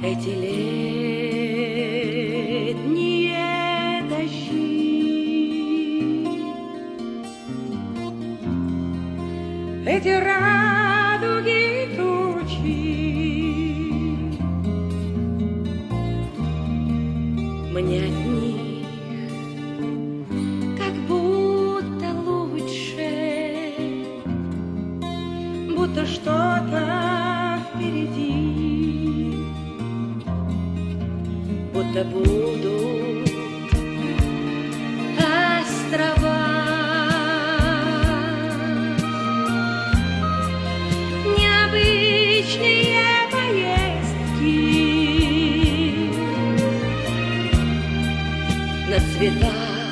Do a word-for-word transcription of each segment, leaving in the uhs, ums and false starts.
эти летние дожди, эти радуги тучи, мне от них как будто лучше, будто что-то впереди, будто будут острова, необычные поездки на цветах,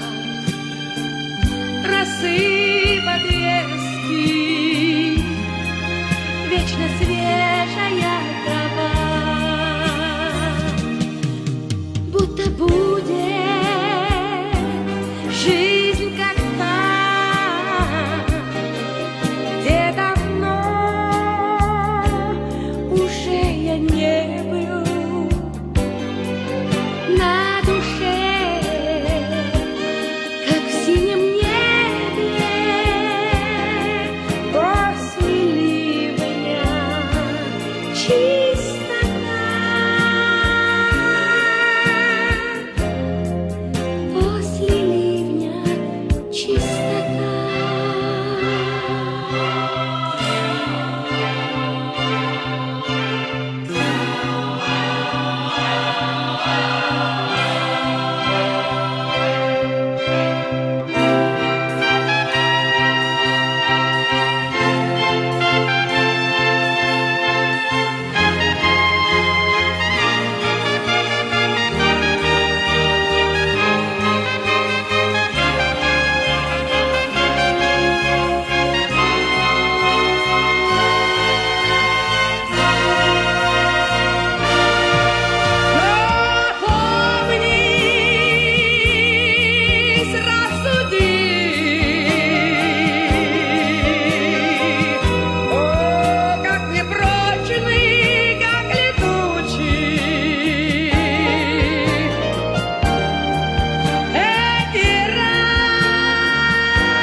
росы подвески, вечно свежая трава, будто будет жизнь как та, где давно уже я не был, на душе как в синем небе после ливня чистота, после ливня чистота.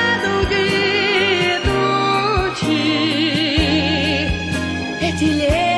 Эти